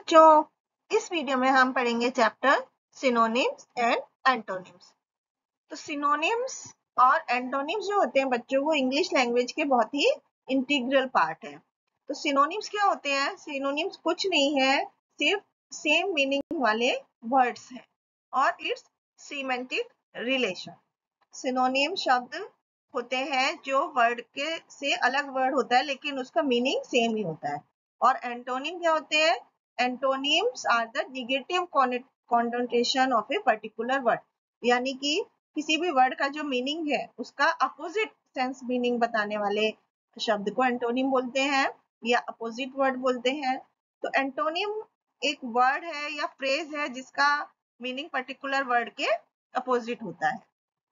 बच्चों, इस वीडियो में हम पढ़ेंगे चैप्टर सिनोनिम्स एंड एंटोनिम्स। तो सिनोनिम्स और एंटोनिम्स जो होते हैं बच्चों, वो इंग्लिश लैंग्वेज के बहुत ही इंटीग्रल पार्ट है। तो सिनोनिम्स क्या होते हैं? सिनोनिम्स कुछ नहीं है, सिर्फ सेम मीनिंग वाले वर्ड्स हैं और इट्स सीमेंटिक रिलेशन। सिनोनिम शब्द होते हैं जो वर्ड के से अलग वर्ड होता है लेकिन उसका मीनिंग सेम ही होता है। और एंटोनिम क्या होते हैं? Antonyms are the negative connotation of a particular word, यानी कि किसी भी वर्ड का जो मीनिंग है उसका अपोजिट सेंस मीनिंग बताने वाले शब्द को एंटोनिम बोलते हैं या अपोजिट वर्ड बोलते हैं। तो एंटोनिम एक वर्ड है या फ्रेज है जिसका मीनिंग पर्टिकुलर वर्ड के अपोजिट होता है।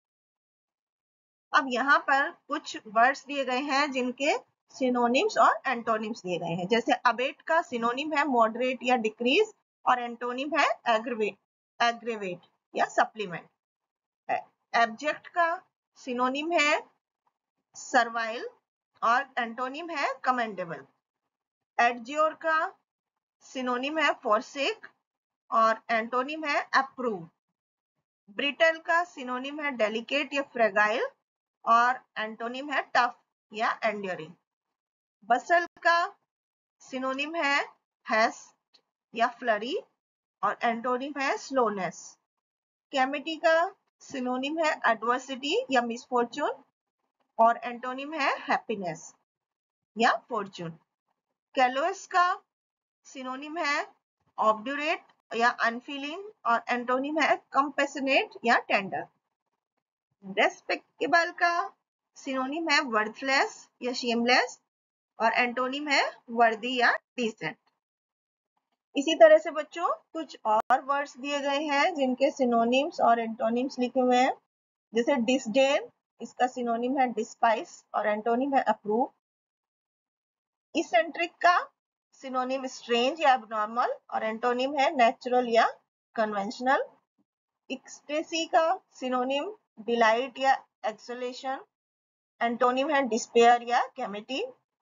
अब यहाँ पर कुछ वर्ड्स दिए गए हैं जिनके सिनोनिम्स और एंटोनिम्स दिए गए हैं। जैसे अबेट का सिनोनिम है मॉडरेट या डिक्रीज और एंटोनिम है एग्रेवेट या सप्लीमेंट। एब्जेक्ट का सिनोनिम है सर्वाइल और एंटोनिम है कमेंडेबल। एडज्योर का सिनोनिम है फॉरसेक और एंटोनिम है अप्रूव। ब्रिटल का सिनोनिम है डेलिकेट या फ्रेगाइल और एंटोनिम है टफ या एंड्योरिंग। बसल का सिनोनिम है हेस्ट या फ्लरी और एंटोनिम है स्लोनेस। कैमिटी का सिनोनिम है एडवर्सिटी या मिसफॉर्चून और एंटोनिम है हैप्पीनेस या फॉर्चून। कैलोस का सिनोनिम है ऑब्ड्यूरेट या अनफीलिंग और एंटोनिम है कंपैशनेट या टेंडर। रेस्पेक्टेबल का सिनोनिम है वर्थलेस या शेमलेस और एंटोनिम है वर्दी या डिसेंट। इसी तरह से बच्चों कुछ और वर्ड्स दिए गए हैं जिनके सिनोनिम्स और एंटोनिम्स लिखे हुए हैं। जैसे डिसडेन, इसका सिनोनिम है डिस्पाइस और एंटोनिम है अप्रूव। इसेंट्रिक का सिनोनिम स्ट्रेंज या एबनॉर्मल और एंटोनिम है नेचुरल या कन्वेंशनल। एक्सटेसी का सिनोनिम डिलाइट या एक्सलेशन, एंटोनिम है डिस्पेयर या कैमिटी।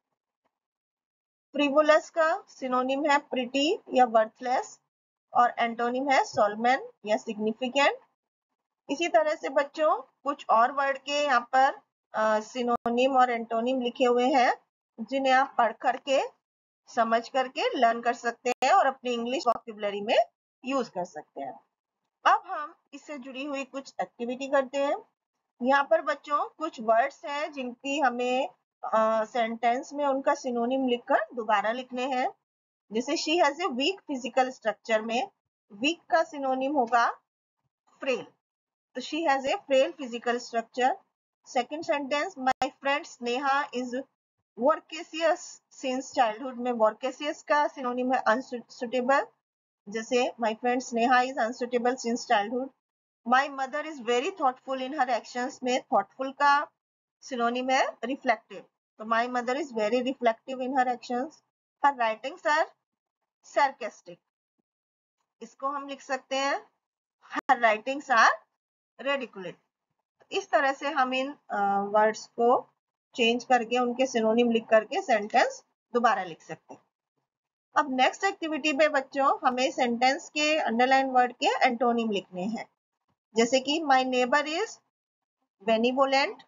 फ्रिवोलस का सिनोनिम है प्रिटी या वर्थलेस और एंटोनिम है सोलमैन या सिग्निफिकेंट। इसी तरह से बच्चों कुछ और वर्ड के यहाँ पर सिनोनिम और एंटोनिम लिखे हुए हैं जिन्हें आप पढ़ करके समझ करके लर्न कर सकते हैं और अपनी इंग्लिश वोकैबुलरी में यूज कर सकते हैं। अब हम इससे जुड़ी हुई कुछ एक्टिविटी करते हैं। यहाँ पर बच्चों कुछ वर्ड्स हैं जिनकी हमें सेंटेंस में उनका सिनोनिम लिखकर दोबारा लिखने हैं। जैसे she has a weak physical structure में वीक का सिनोनिम होगा फ्रेल, तो she has a frail physical structure. Second sentence, my friend Sneha is वर्केसियस सिंस चाइल्डहुड में वर्केसियस का सिनोनिम है अनसुटेबल। जैसे my friend Sneha is unsuitable since childhood. My mother is very thoughtful in her actions में thoughtful का synonym है reflective, तो my mother is very reflective in her actions. Her writings are sarcastic, इसको हम लिख सकते हैं हर राइटिंग्स आर रेडिकुलेट। इस तरह से हम इन वर्ड्स को चेंज करके उनके सिनोनिम लिख करके सेंटेंस दोबारा लिख सकते हैं। अब नेक्स्ट एक्टिविटी पे बच्चों हमें सेंटेंस के अंडरलाइन वर्ड के एंटोनिम लिखने हैं। जैसे कि माय नेबर इज बेनिवोलेंट,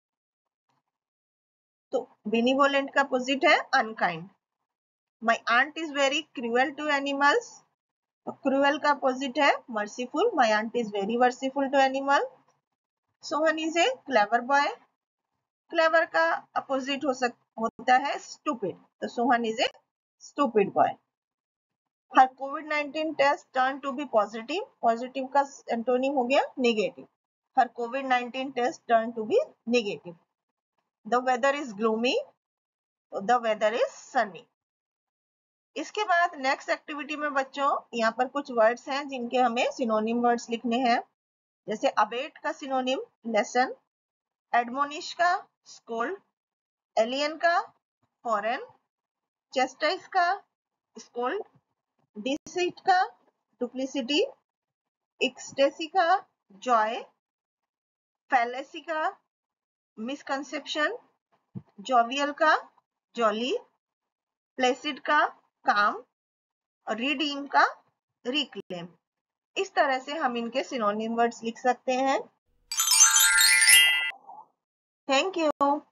तो बेनिवोलेंट का अपोजिट है unkind. My aunt is very cruel to animals, cruel का अपोजिट है merciful, my aunt is very merciful to animal. Sohan is a clever boy, clever का अपोजिट होता है स्टूपिड, तो Sohan is a stupid boy. Her कोविड-19 test turn to be positive, positive का antonym हो गया नेगेटिव, हर कोविड-19 test turn to be negative. The weather is gloomy, the weather is sunny. इसके बाद नेक्स्ट एक्टिविटी में बच्चों यहाँ पर कुछ वर्ड्स हैं जिनके हमें सिनोनिम वर्ड्स लिखने हैं। जैसे अबेट का सिनोनिम लेसन, एडमोनिश का स्कोल्ड, एलियन का फॉरेन, चेस्टाइज का स्कोल्ड, डिसीट का डुप्लिसिटी, एक्सटेसी का जॉय, फैलेसी का मिसकंसेप्शन, जोवियल का जॉली, प्लेसिड का काम और रिडीम का रिक्लेम। इस तरह से हम इनके सिनोनिम वर्ड्स लिख सकते हैं। Thank you.